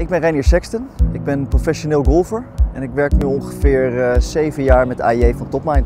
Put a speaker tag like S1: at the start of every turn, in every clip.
S1: Ik ben Reinier Sexton, ik ben professioneel golfer en ik werk nu ongeveer 7 jaar met AJ van Topmind.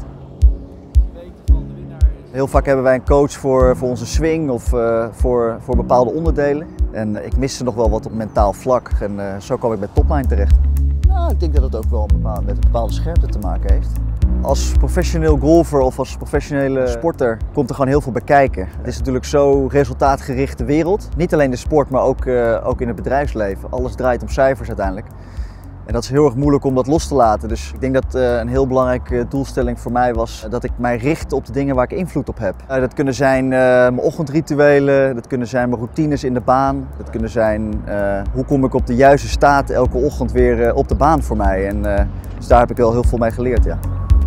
S1: Heel vaak hebben wij een coach voor onze swing of voor bepaalde onderdelen. En ik miste nog wel wat op mentaal vlak en zo kwam ik bij Topmind terecht. Nou, ik denk dat het ook wel met een bepaalde scherpte te maken heeft. Als professioneel golfer of als professionele sporter komt er gewoon heel veel bij kijken. Het is natuurlijk zo'n resultaatgerichte wereld. Niet alleen de sport, maar ook in het bedrijfsleven. Alles draait om cijfers uiteindelijk. En dat is heel erg moeilijk om dat los te laten. Dus ik denk dat een heel belangrijke doelstelling voor mij was dat ik mij richt op de dingen waar ik invloed op heb. Dat kunnen zijn mijn ochtendrituelen, dat kunnen zijn mijn routines in de baan. Dat kunnen zijn hoe kom ik op de juiste staat elke ochtend weer op de baan voor mij. En dus daar heb ik wel heel veel mee geleerd, ja.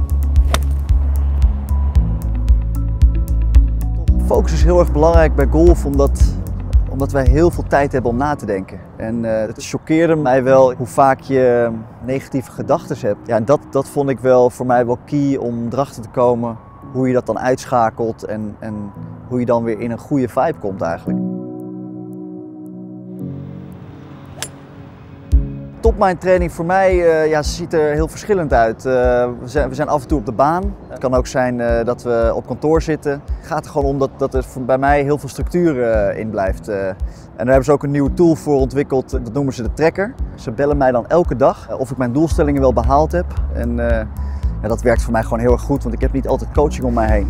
S1: Focus is heel erg belangrijk bij golf omdat wij heel veel tijd hebben om na te denken. En het choqueerde mij wel hoe vaak je negatieve gedachten hebt. Ja, en dat vond ik wel voor mij wel key om erachter te komen hoe je dat dan uitschakelt en hoe je dan weer in een goede vibe komt eigenlijk. Topmind training voor mij ziet er heel verschillend uit. We zijn af en toe op de baan. Het kan ook zijn dat we op kantoor zitten. Het gaat er gewoon om dat er bij mij heel veel structuur in blijft. En daar hebben ze ook een nieuwe tool voor ontwikkeld, dat noemen ze de tracker. Ze bellen mij dan elke dag of ik mijn doelstellingen wel behaald heb. En dat werkt voor mij gewoon heel erg goed, want ik heb niet altijd coaching om mij heen.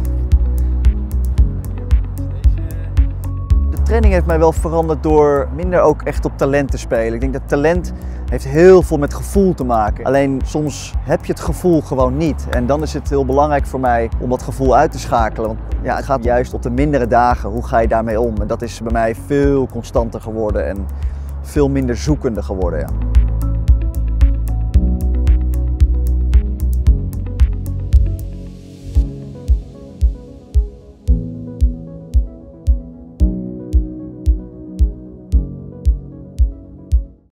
S1: De training heeft mij wel veranderd door minder ook echt op talent te spelen. Ik denk dat talent heeft heel veel met gevoel te maken. Alleen soms heb je het gevoel gewoon niet. En dan is het heel belangrijk voor mij om dat gevoel uit te schakelen. Want ja, het gaat juist op de mindere dagen, hoe ga je daarmee om? En dat is bij mij veel constanter geworden en veel minder zoekender geworden. Ja.